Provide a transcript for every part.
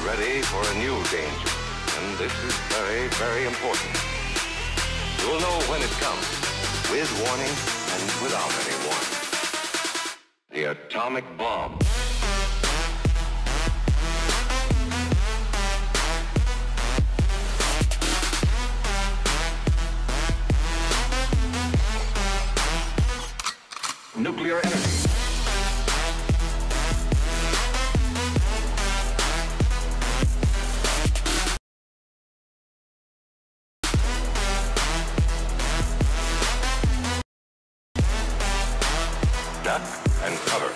ready for a new danger, and this is very, very important. You'll know when it comes, with warning and without any warning. The atomic bomb. Nuclear energy. Duck and cover.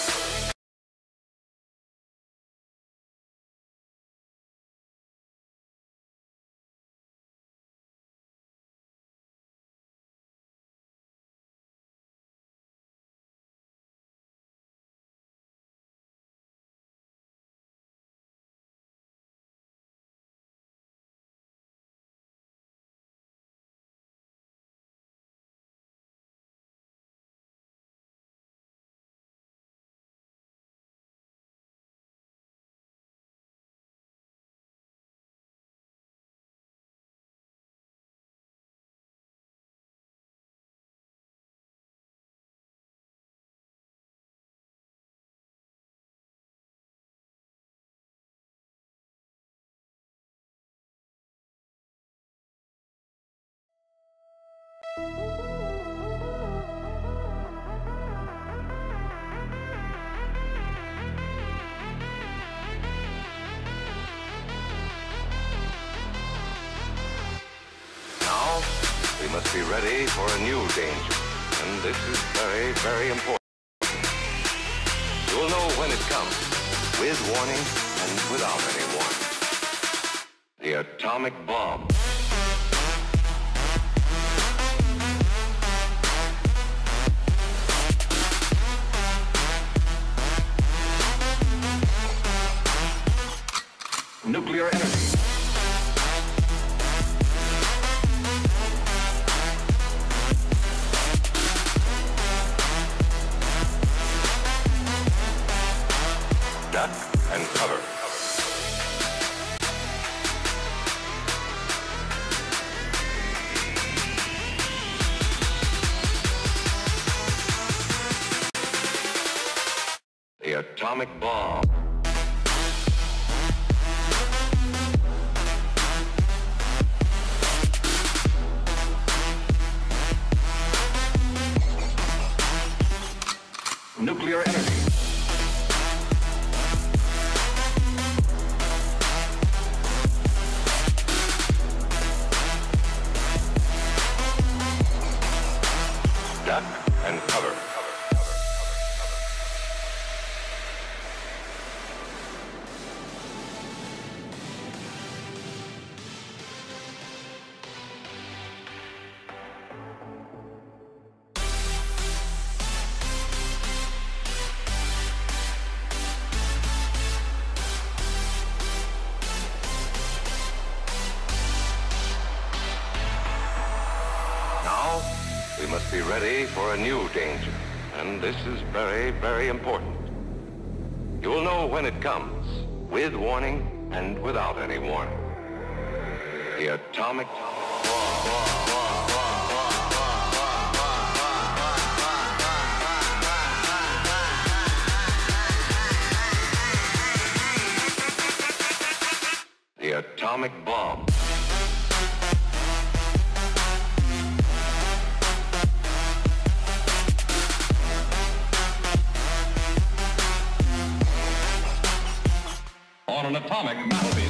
Now, we must be ready for a new danger, and this is very, very important. You'll know when it comes, with warning and without any warning. The atomic bomb. Nuclear energy. Duck and cover. The atomic bomb. Nuclear energy. Duck and cover. Now, we must be ready for a new danger, and this is very, very important. You'll know when it comes, with warning and without any warning. The atomic bomb. The atomic bomb. On an atomic battlefield.